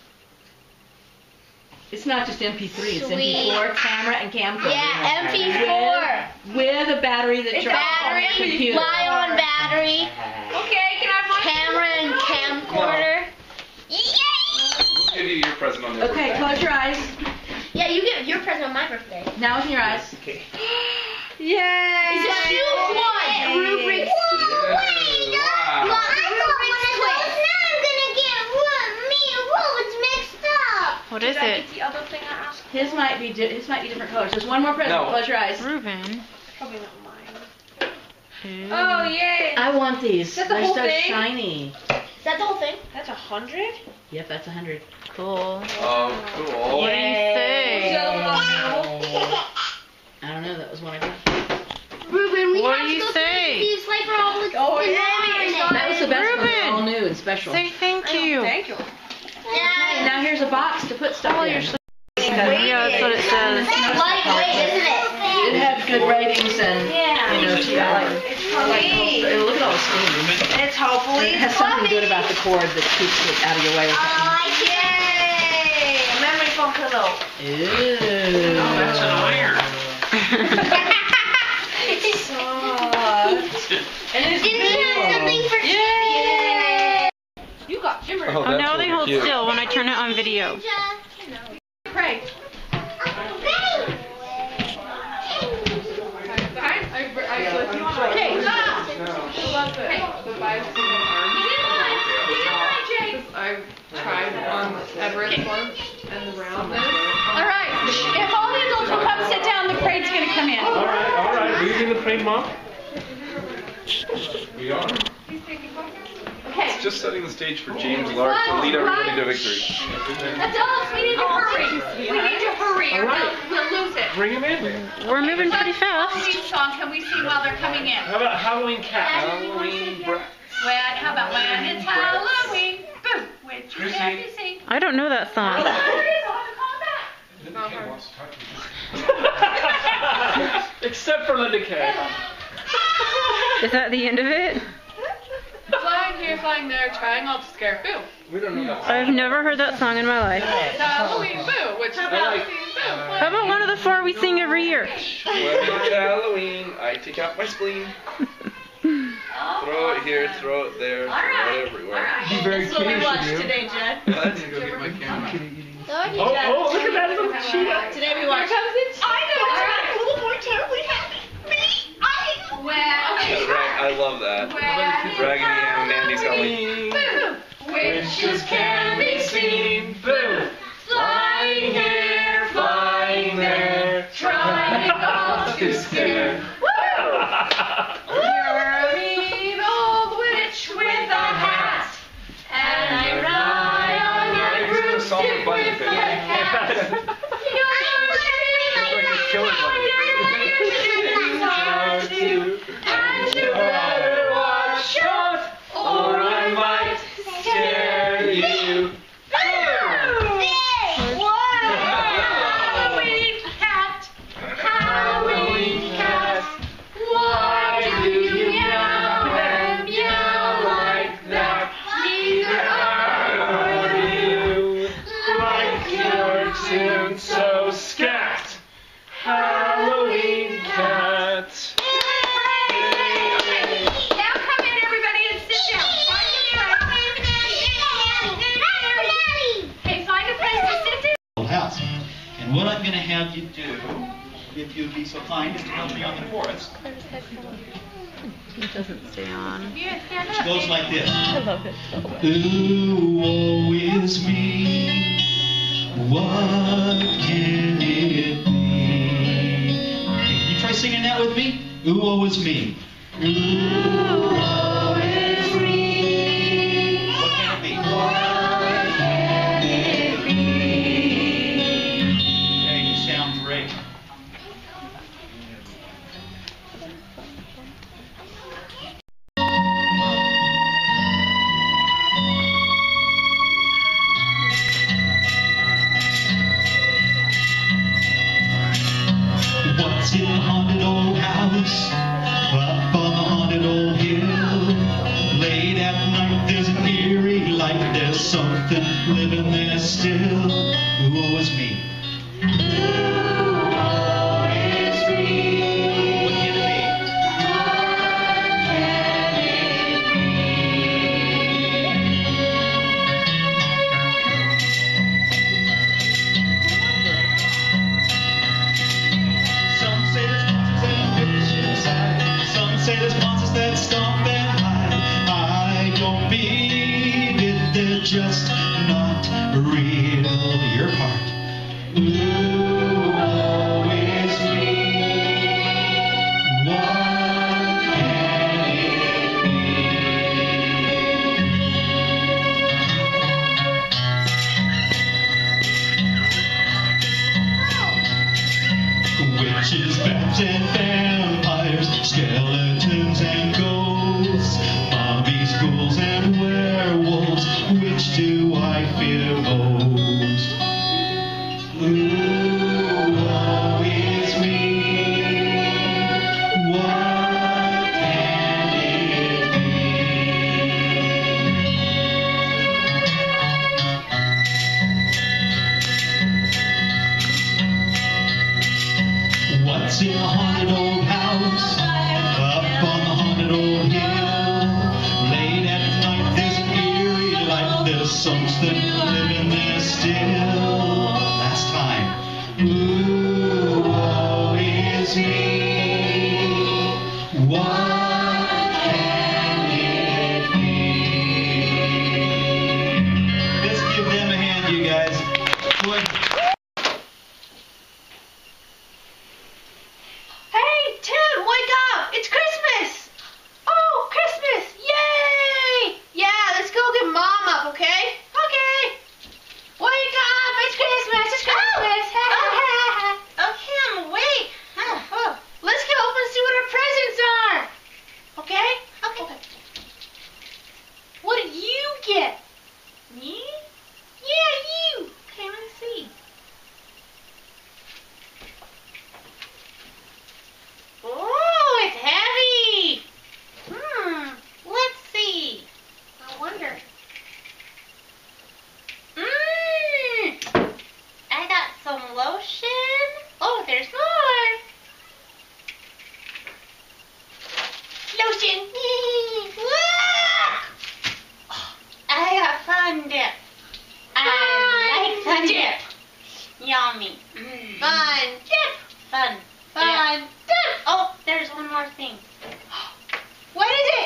It's not just M P three, it's Sweet. M P four, camera, and camcorder. Yeah, M P four. With a battery that charges Battery, the computer. Lie-on battery. Okay, can I have mine? Camera and camcorder. We'll give you your present on your Okay, birthday. close your eyes. Yeah, you get your present on my birthday. Now open your eyes. Okay. Yay! It's a huge one. Rubric. Wow. Look, now I'm gonna get me and Rubik's mixed up. What is Did I it? get the other thing I asked? His might be di his might be different colors. There's one more present. No. Close your eyes. Reuben. Probably not mine. Ooh. Oh, yay! I want these. Is that the They're whole so thing? shiny. Is that the whole thing? That's a hundred? Yep, that's a hundred. Cool. Oh, cool. What do you say? The other one on I don't know. That was one I got. Ruben, we What have do to you go say? through these like for all the Oh, the yeah. yarn. That was the best one. Reuben. They're all new and special. Say thank you. Thank you. And now here's a box to put stuff Oh, in. you're so Yeah, that's what it says. Lightweight, isn't it? It had good ratings and, Yeah. you know, she got like Hey, look at all the steam. It's hopefully It has something good about the cord that keeps it out of your way. Yay! A memory foam pillow. Ew. Oh, that's an iron. It's soft. And it's Didn't you have something for Yay! You got shimmer. Oh, Oh, that's now they really hold cute. still when I turn it on video. Pray. Okay, stop. I've tried on Everett once and the roundness. All right. If all the adults will come sit down, the parade's going to come in. All right, all right. Are you in the parade, Mom? We are. Okay. Just setting the stage for James Lark to lead everybody to victory. Adults, we need to hurry. We need to hurry or we'll, we'll lose it. Bring him in. We're moving pretty fast. Halloween song can we sing while they're coming in? How about Halloween cat? Halloween brat. When, how about when it's Halloween? Boom. Which you have to sing. I don't know that song. Oh, there it is. I'll have to call back. Except for Linda Kay. Is that the end of it? Flying here, flying there, trying all to scare Boo. We don't know that. I've never heard that song in my life. It's Halloween Boo, which is Halloween Boo. How about one of the four we sing every year? When it's Halloween, I take out my spleen. Throw it here, throw it there, throw it everywhere. Be very That's what we curious watched of you. today, Jed. Let's go get my camera. Oh, oh, look at that little cheetah. Today we watched. I know. A little more terribly happy. Me? I. When Yeah, right, I love that. Raggedy Ann and Mandy's Halloween. Boo. Witches can be seen. Boo. Flying here, flying there, trying all to scare. You're a mean old witch with a hat, and I ride on your broomstick with a cat. It's like a killer bunny. And you better watch out, or I might scare you. Halloween cat, Halloween cat, why do you meow and meow like that? Neither are you Like your tune so scat. Halloween cat. Now come in, everybody, and sit down. Find a place. Hey, find a place to sit down. House. And what I'm going to have you do, if you'd be so kind, is to help me on the chorus, It doesn't stay on. Here, stand which up. goes like this. I love it so much. Ooh, woe is me. What can it be? Okay, can you try singing that with me? Ooh, woe is me. Ooh, woe is me. What can it be? What can it be? Okay, you sound great. What's in the haunted old house? Up on the haunted old hill. Late at night there's an eerie light. There's something living there still. Ooh, woe is me. Ooh, woe is me. What can it be? What can it Some say there's monsters that fish inside. Some say there's monsters that stomp and hide. I don't believe it, they're just not real. Your part. Ooh, woe is me. What can it be? Witches, bats, and vampires, skeletons and ghosts, zombies, ghouls, and werewolves. Which do I fear most? Ooh, woe is me. What can Yummy. Fun dip. Fun. Fun dip. Oh, there's one more thing. What is it?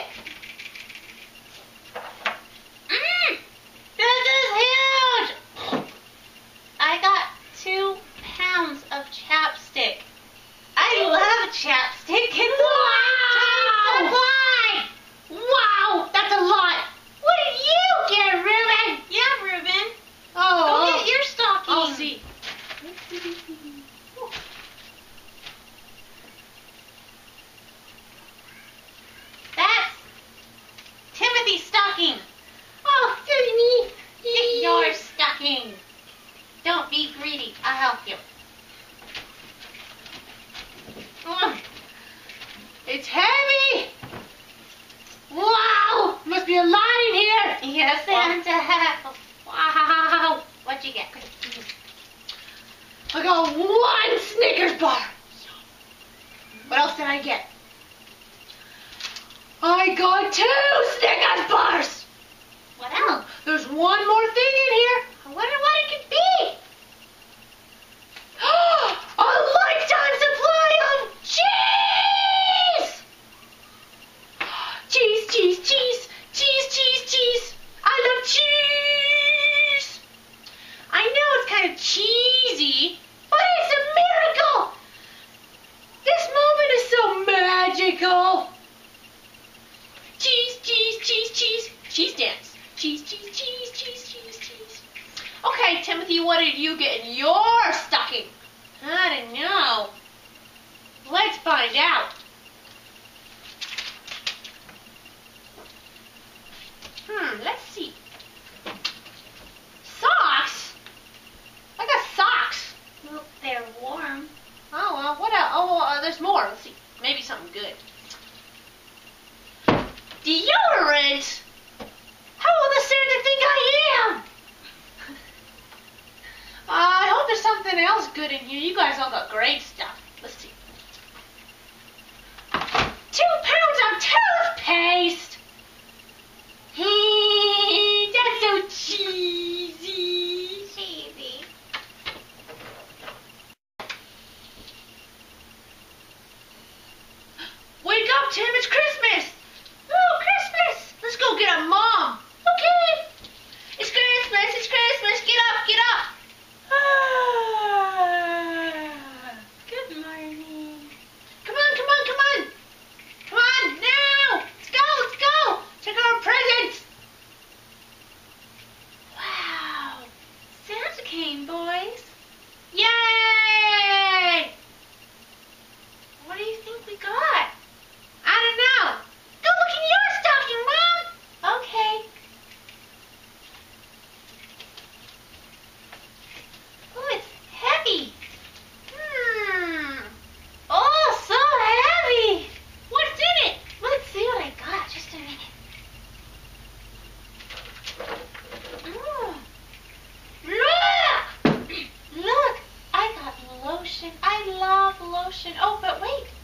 Mmm. This is huge. I got two pounds of chapstick. I love chapstick. It's wow. a lifetime supply. Wow, that's a lot. What did you get, Ruben? Yeah, Ruben. Oh, go get your stocking. I'll see. That's Timothy's stocking. Oh, Timothy, get your stocking. Don't be greedy. I'll help you. Oh, it's heavy. Wow, must be a lot in here. Yes, Santa. Wow. What'd you get? I got one Snickers bar. What else did I get? I got two Snickers bars. What else? There's one more thing in here. I wonder what it could be. A lifetime supply of cheese! Cheese, cheese, cheese, cheese, cheese, cheese. I love cheese. I know it's kind of cheesy, but it's a miracle. This moment is so magical. Cheese, cheese, cheese, cheese, cheese dance. Cheese, cheese, cheese, cheese, cheese, cheese. Okay, Timothy, what did you get in your stocking? I don't know. Let's find out. Hmm, let's see. Socks? I got socks. Well, they're warm. Oh, well, what else? Oh, uh, there's more. Let's see. Maybe something good. Deodorant? How will the Santa think I am? Uh, I hope there's something else good in here. You guys all got great stuff. Let's see. Two pounds of toothpaste. That's so cheesy. Cheesy. Wake up, Tim. It's Christmas. Oh, Christmas. Let's go get a mom. Okay. It's Christmas. It's Christmas. Get up. Get up. Good morning. Come on, come on, come on. Come on, now. Let's go, let's go. Check out our presents. Wow. Santa came, boys. Yay! What do you think we got? I don't know. Go look in your stocking, Mom. Okay. Oh, it's heavy. Hmm. Oh, so heavy. What's in it? Let's see what I got. Just a minute. Oh. Look. Look. I got lotion. I love lotion. Oh, but wait.